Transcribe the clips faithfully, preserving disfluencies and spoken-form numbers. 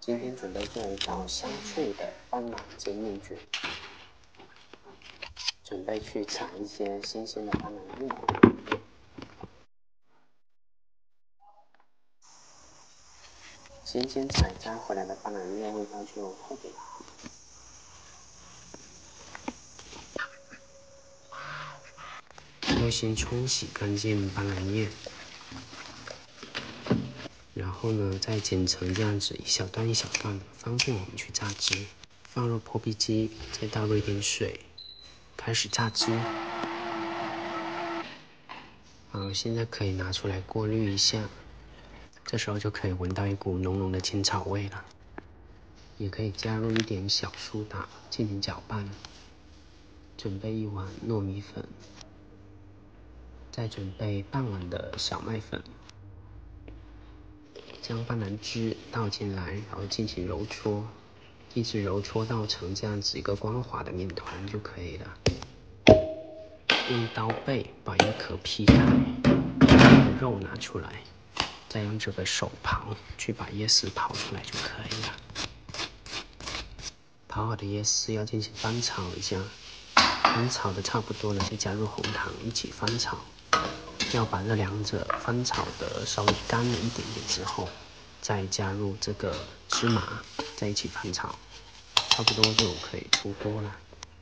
今天准备做一道香脆的斑斓煎蜜卷，准备去采一些新鲜的斑斓叶。新鲜采摘回来的斑斓叶味道就特别好。要先冲洗干净斑斓叶，然后呢，再剪成这样子一小段一小段的，方便我们去榨汁。放入破壁机，再倒入一点水，开始榨汁。好，现在可以拿出来过滤一下，这时候就可以闻到一股浓浓的青草味了。也可以加入一点小苏打进行搅拌。准备一碗糯米粉，再准备半碗的小麦粉，将斑斓汁倒进来，然后进行揉搓，一直揉搓到成这样子一个光滑的面团就可以了。用刀背把叶壳劈开，肉拿出来，再用这个手刨去把叶丝刨出来就可以了。刨好的叶丝要进行翻炒一下，翻炒的差不多了，再加入红糖一起翻炒。要把这两者翻炒的稍微干了一点点之后，再加入这个芝麻，在一起翻炒，差不多就可以出锅了。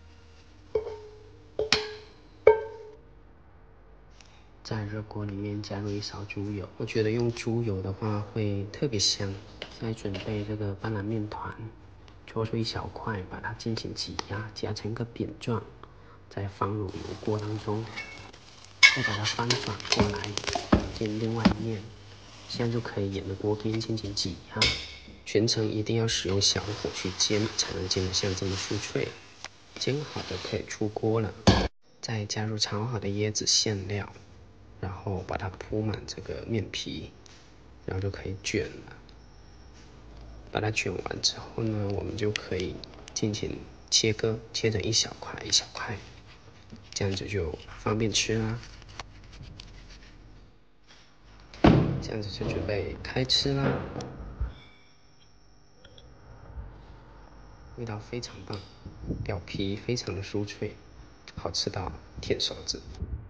在热锅里面加入一勺猪油，我觉得用猪油的话会特别香。再准备这个斑斓面团，搓出一小块，把它进行挤压，夹成一个扁状，再放入油锅当中，再把它翻转过来，煎另外一面，现在就可以沿着锅边进行挤压，全程一定要使用小火去煎，才能煎得像这么酥脆。煎好的可以出锅了，再加入炒好的椰子馅料。然后把它铺满这个面皮，然后就可以卷了。把它卷完之后呢，我们就可以进行切割，切成一小块一小块，这样子就方便吃啦。这样子就准备开吃啦，味道非常棒，表皮非常的酥脆，好吃到舔手指。